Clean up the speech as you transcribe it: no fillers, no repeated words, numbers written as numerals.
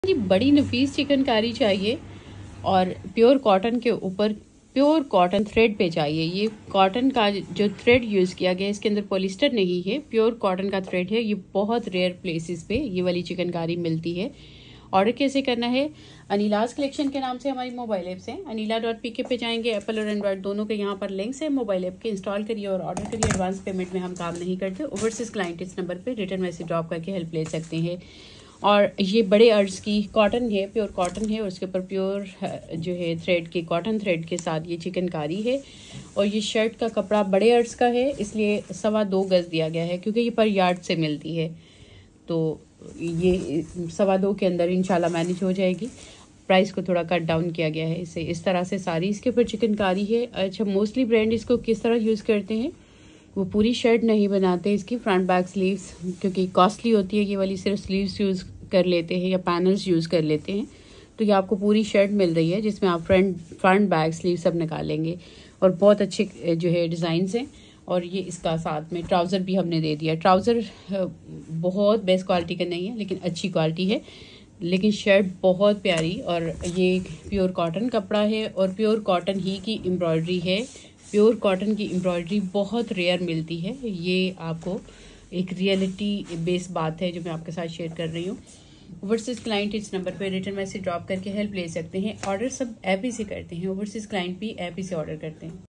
जी बड़ी नफीस चिकनकारी चाहिए और प्योर कॉटन के ऊपर प्योर कॉटन थ्रेड पे चाहिए। ये कॉटन का जो थ्रेड यूज़ किया गया है इसके अंदर पॉलिस्टर नहीं है, प्योर कॉटन का थ्रेड है। ये बहुत रेयर प्लेसेस पे ये वाली चिकनकारी मिलती है। ऑर्डर कैसे करना है? अनिलाज कलेक्शन के नाम से हमारी मोबाइल ऐप्स हैं। अनिला.pk पे जाएंगे, एप्पल और एंड्रॉइड दोनों के यहाँ पर लिंक्स है। मोबाइल ऐप के इंस्टॉल करिए और ऑर्डर करिए। एडवांस पेमेंट में हम काम नहीं करते। ओवरसीज क्लाइंट इस नंबर पे रिटर्न मैसेज ड्रॉप करके हेल्प ले सकते हैं। और ये बड़े अर्ज की कॉटन है, प्योर कॉटन है और उसके ऊपर प्योर जो है थ्रेड के कॉटन थ्रेड के साथ ये चिकनकारी है। और ये शर्ट का कपड़ा बड़े अर्ज का है, इसलिए 2.25 गज दिया गया है क्योंकि ये पर यार्ड से मिलती है। तो ये 2.25 के अंदर इंशाल्लाह मैनेज हो जाएगी। प्राइस को थोड़ा कट डाउन किया गया है इसे इस तरह से। सारी इसके ऊपर चिकनकारी है। अच्छा, मोस्टली ब्रांड इसको किस तरह यूज़ करते हैं, वो पूरी शर्ट नहीं बनाते इसकी, फ्रंट बैक स्लीव्स क्योंकि कॉस्टली होती है ये वाली, सिर्फ स्लीव्स यूज़ कर लेते हैं या पैनल्स यूज़ कर लेते हैं। तो ये आपको पूरी शर्ट मिल रही है जिसमें आप फ्रंट बैक स्लीव सब निकालेंगे और बहुत अच्छे जो है डिज़ाइंस हैं। और ये इसका साथ में ट्राउज़र भी हमने दे दिया। ट्राउज़र बहुत बेस्ट क्वालिटी का नहीं है लेकिन अच्छी क्वालिटी है, लेकिन शर्ट बहुत प्यारी। और ये प्योर कॉटन कपड़ा है और प्योर कॉटन ही की एम्ब्रॉयडरी है। प्योर कॉटन की एम्ब्रॉयडरी बहुत रेयर मिलती है। ये आपको एक रियलिटी बेस्ड बात है जो मैं आपके साथ शेयर कर रही हूँ। ओवरसीज क्लाइंट इस नंबर पे रिटर्न मैसेज ड्रॉप करके हेल्प ले सकते हैं। ऑर्डर सब ऐप ही से करते हैं। ओवरसीज क्लाइंट भी ऐप ही से ऑर्डर करते हैं।